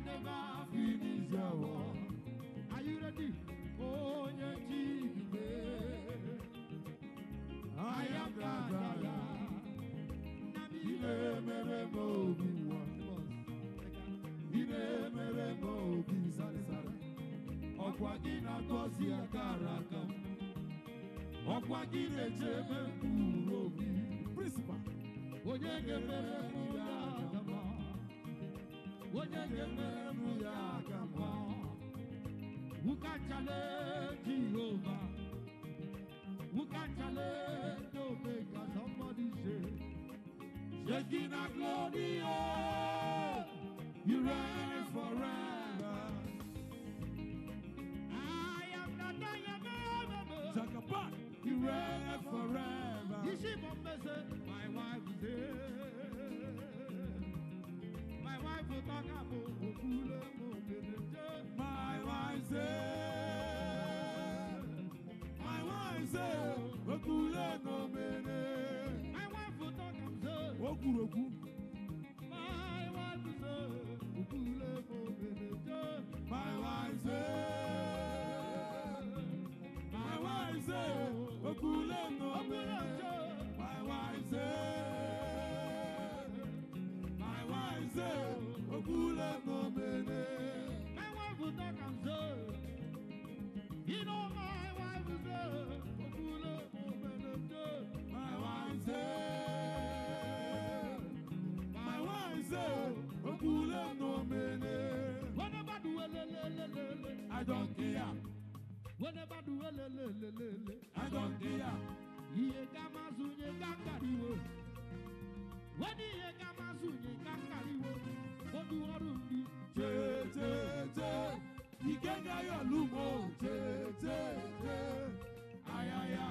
never finish your work. Are you ready? Oh, yeah, I am glad. Okwagina gozi akaraka Okwagina cheme kurobi Principal Onyenge mere muyagama Onyenge mere muyagama Who can challenge Jehovah? Who can challenge Omega? Somebody say Shaking our glory, you reign forever. I am not you reign forever. My wife is here. My wife will talk about my wife said. My wife said. My wife will talk about Okuroku. My wife said. My wife said. My wife said. Okule no mene. My wife said. My wife said. Okule no mene. My wife will talk and say. You know my wife said. Okule no mene. My wife said. My wife said. Okule no mene. Whenever do I don't care. Whenever do I don't care. Ye gamazunye gangariwo. When ye gamazunye gangariwo. Odu orumbi. Che. Ikenga yo lumo. Che. Ayaya.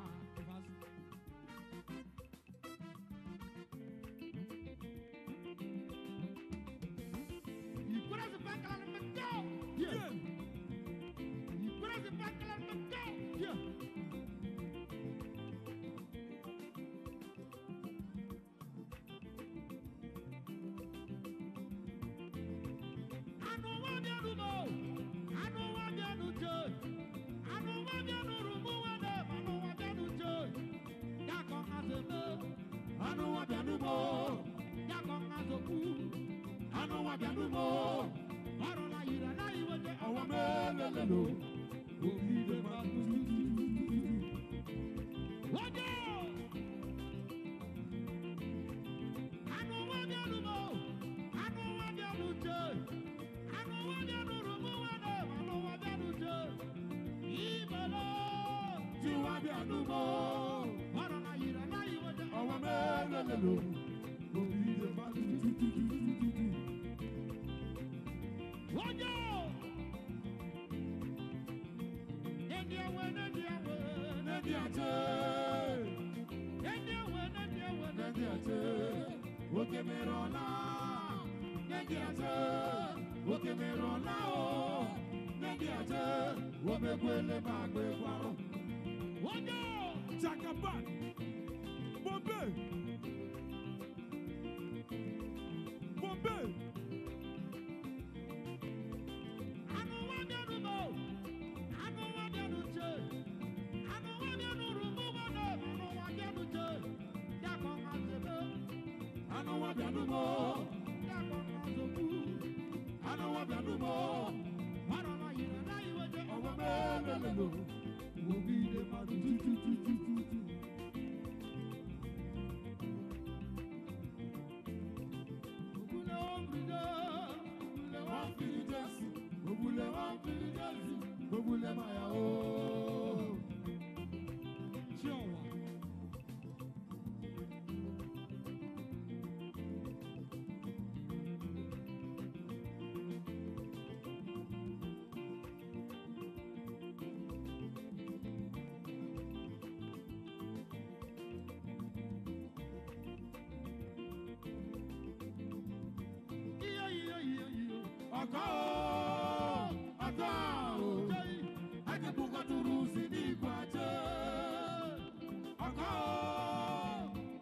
You put us back on the go. Yeah. You put us back on the go. Yeah.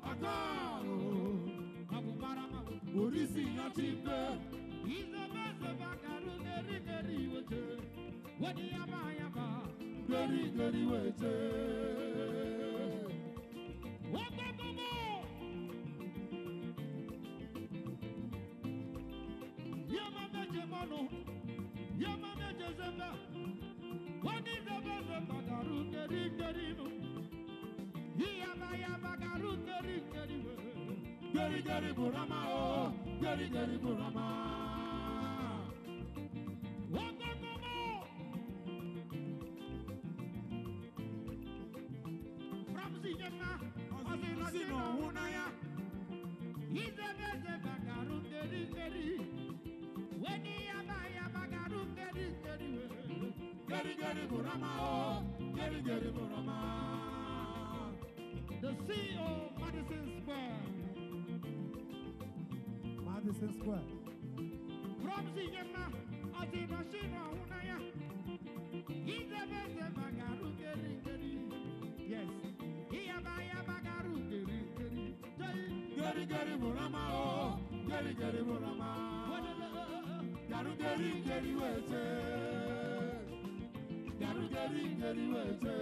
Orisi Yachipe, he's the best. Gary, Gary, wait. Gary, Gary, Burama, oh, Gary, Gary, Burama. The CEO Madison Square. Madison Square. From Ziyama, Azimashino Unaya. He's the best Bagaru Geri. Yes. Hiabaya Bagaru Geri. Geri Geri Murama, oh, Geri Geri Murama. Garu Geri Geri Wete. Garu Geri Geri Wete.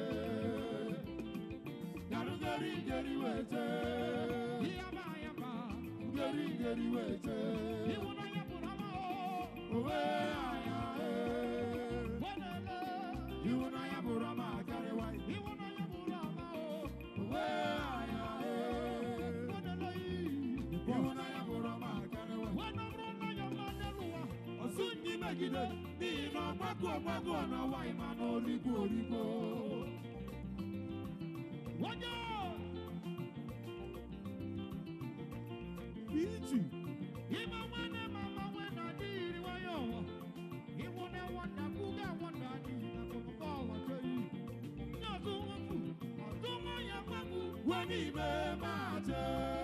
Garu Geri Geri Wete. Hiabaya Geri Geri Wete. Hiunaya Murama, oh, Hiunaya Murama, Gari Wai. Hiunaya Murama, oh, Hiunaya Murama, Gari Wai. Osunji Megide, Nino Bago na Waimano Rigo. Wajo! Ichi! Mama when I did wayo. He won't want to Buga one daddy. When he may matter.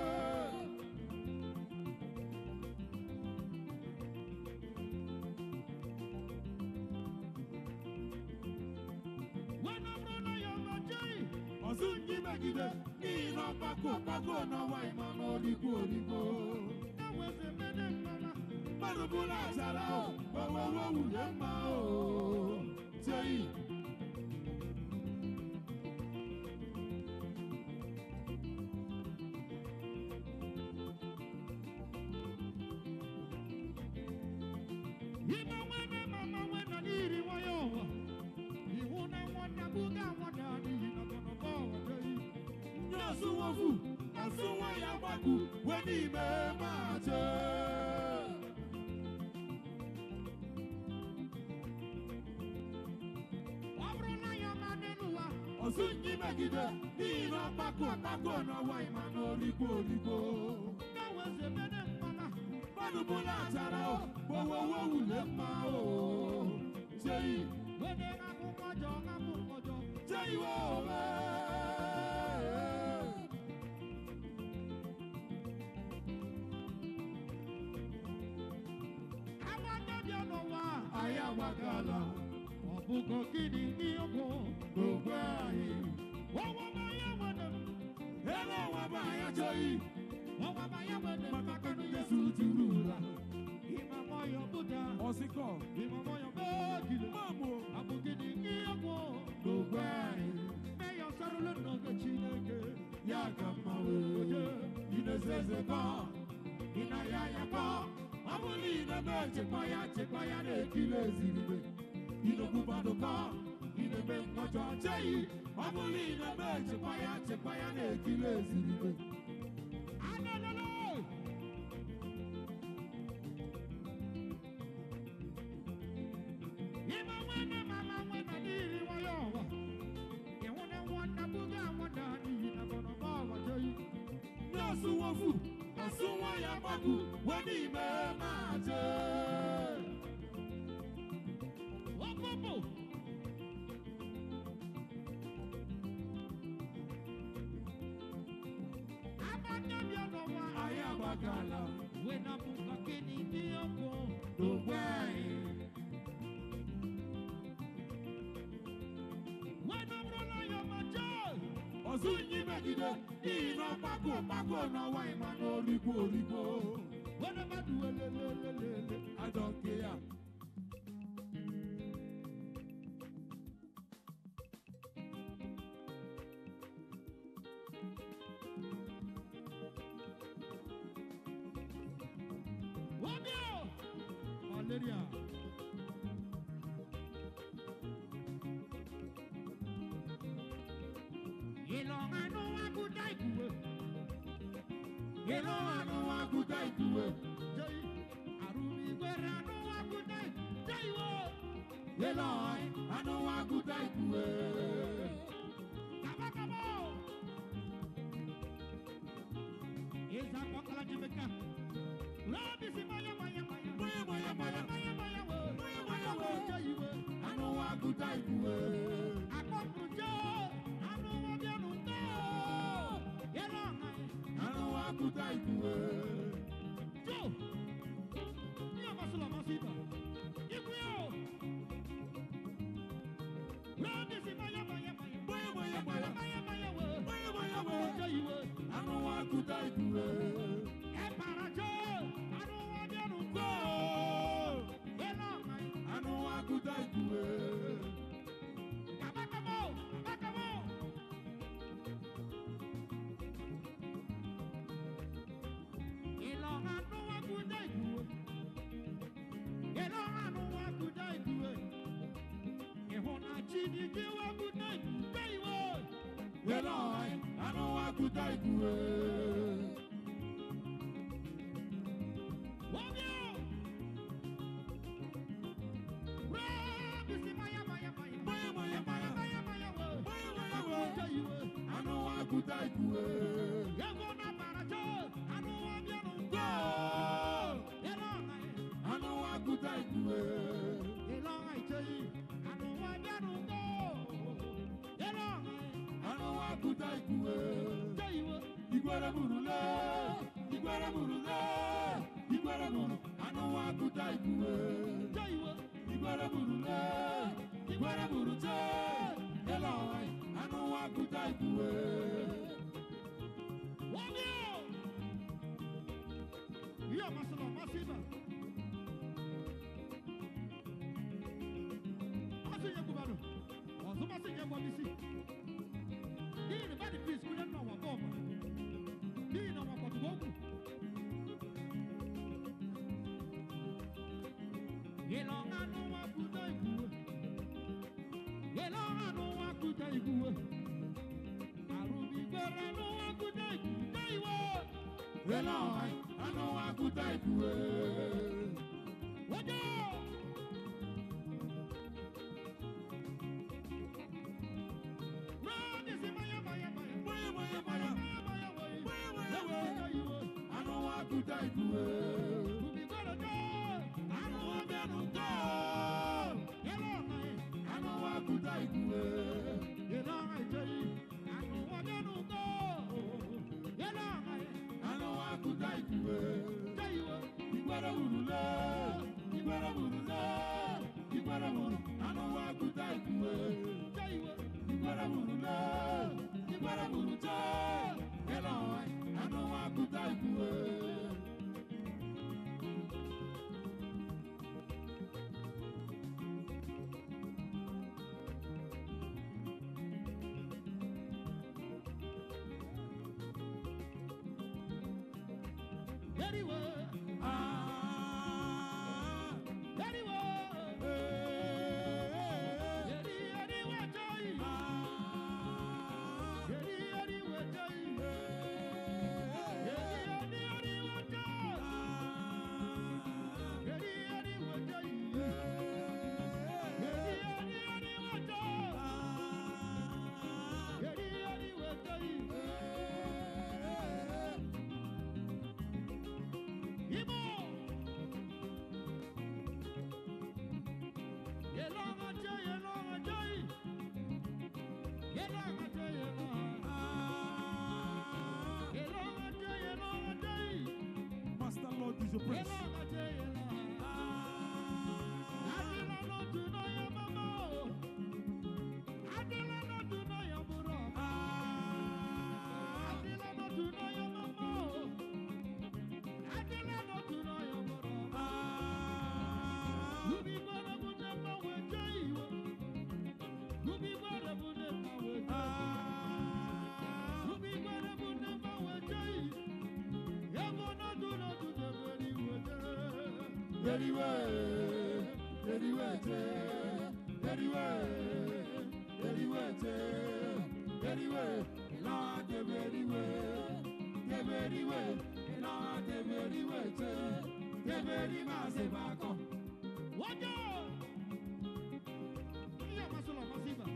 Osunji Megide, Nino Bago na Waimano Rigo. That was a minute, Mama. Manubula Zara, Yama, say. Mama when I need it, why he won't want to Buga one daddy. When he may matter. Osunji Megide, Nino Bago na Waimano Rigo. That was a minute, Mama. Manubula Zara, Yama, say. When they have Mojo, say, Ayawagala, Obuko Kidi Nioko, Dubai. Wawabaya Wadam, Hello Wabaya Joy, Wawabaya Wadam, Makakanu Yesu Turula, Imamoyo Buddha, Osiko, Imamoyo Bagil, Mamo, Abukidi Nioko, Dubai. Mayor Sarula Noga Chineke, Yakamawe, Inazezeka, Inayayaka. Amulina chepaya ne kileziribe. Inokubanoka, inebe ngojo chei. Amulina chepaya ne kileziribe. Ananalo. Mama when adiri wayo. Yewona wanda buga wanda ni na bono bawa chei. Nasu wafu. Asuwa ya baku, wani me mate. Wakopo. Abanyamya no wa ayabagala. Wena buka kini niyoko. Dubai. Wena mrola ya majo. Osunji Megide, Nino Bago na Waimano Rigo. What about I don't care. anyway, Lord, anyway, anyway, Lord, anyway, very massive. What do? Yeah, Masula, Masiva.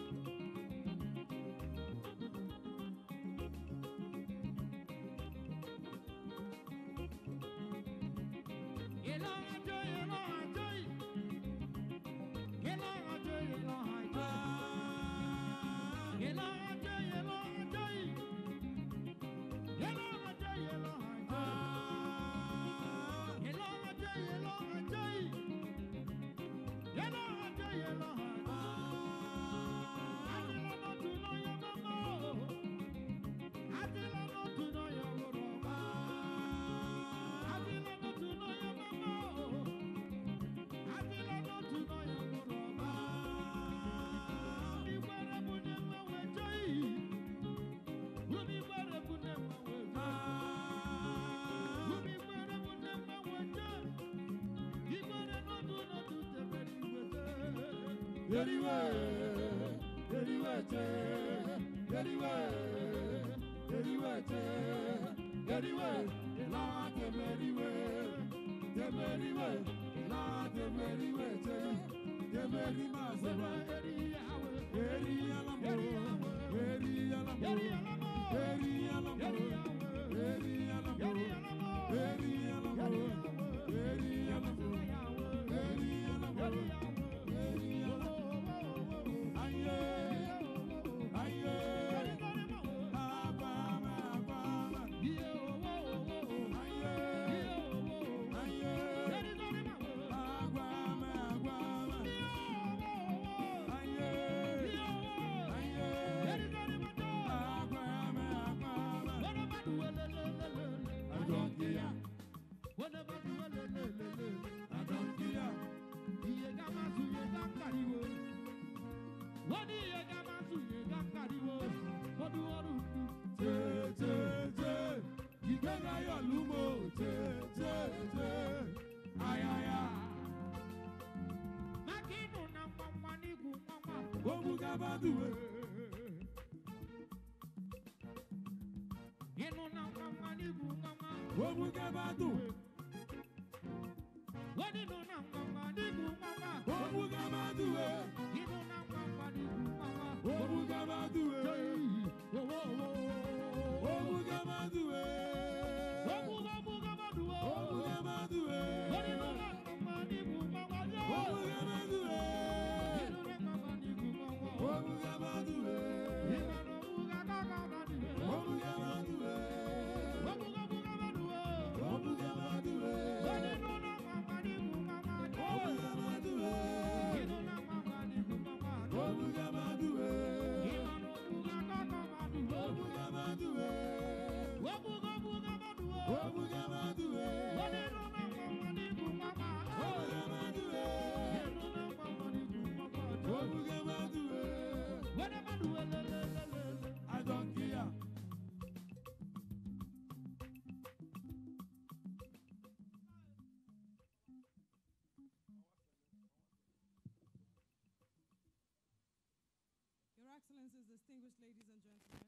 Excellencies, distinguished ladies and gentlemen,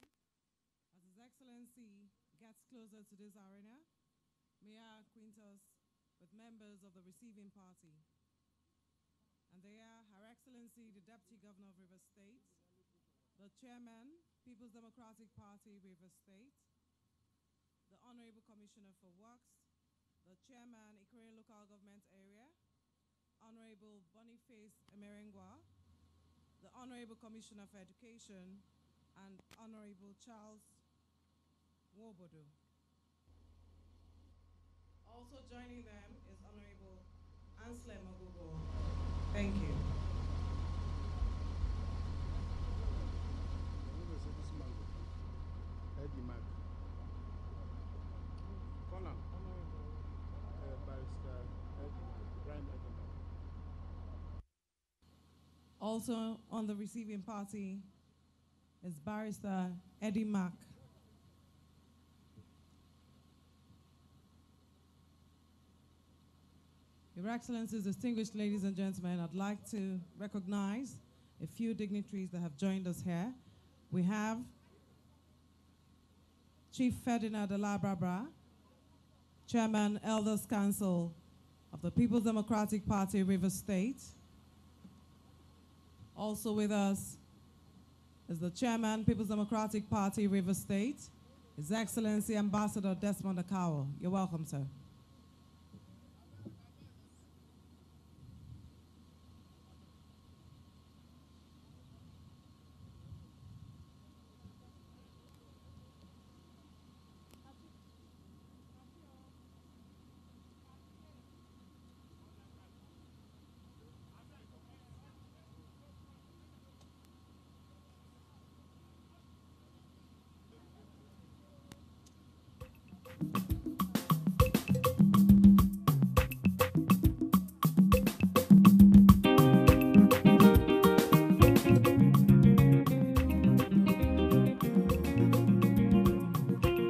as His Excellency gets closer to this arena, may I acquaint us with members of the receiving party. And they are Her Excellency, the Deputy Governor of Rivers State, the Chairman, People's Democratic Party, Rivers State, the Honorable Commissioner for Works, the Chairman, Ikore Local Government Area, Honorable Boniface Emerengwa, the Honorable Commissioner for Education, and Honorable Charles Wobodo. Also joining them is Honorable Anselm Ogogo. Thank you. Eddie Mac. Column. Barrister Brian Eddie Mac. Also on the receiving party is Barrister Eddie Mack. Your Excellencies, distinguished ladies and gentlemen, I'd like to recognize a few dignitaries that have joined us here. we have Chief Ferdinand Alabrabra, Chairman, Elders Council of the People's Democratic Party, Rivers State. Also with us is the Chairman, People's Democratic Party, Rivers State, His Excellency Ambassador Desmond Akawo. You're welcome, sir.